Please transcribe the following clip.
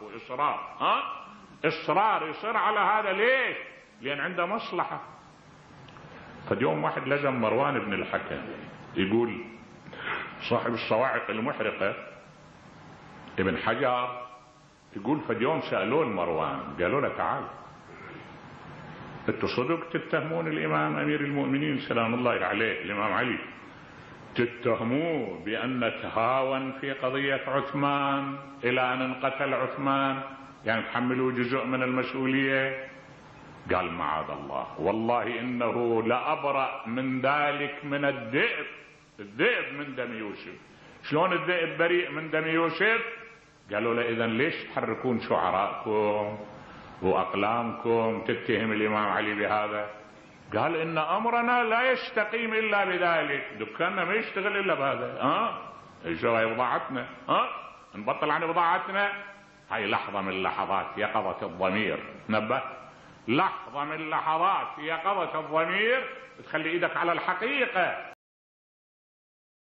وإصرار. إصرار يصر على هذا. ليش؟ لأن عنده مصلحة. فاليوم واحد لزم مروان بن الحكم، يقول صاحب الصواعق المحرقة ابن حجر، يقول فاليوم سألون مروان قالوا له تعال انتوا صدق تتهمون الإمام أمير المؤمنين سلام الله عليه الإمام علي، تتهموه بأن تهاون في قضية عثمان إلى أن انقتل عثمان، يعني تحملوا جزء من المسؤولية؟ قال معاذ الله، والله إنه لأبرأ من ذلك من الذئب. الذئب من دم يوسف. شلون الذئب بريء من دم يوسف؟ قالوا له إذن ليش تحركون شعراءكم وأقلامكم تتهم الإمام علي بهذا؟ قال إن أمرنا لا يستقيم إلا بذلك، دكاننا ما يشتغل إلا بهذا. إيش هاي بضاعتنا؟ نبطل عن بضاعتنا؟ هاي لحظة من لحظات يقظة الضمير. نبه، لحظة من لحظات يقظة الضمير تخلي إيدك على الحقيقة.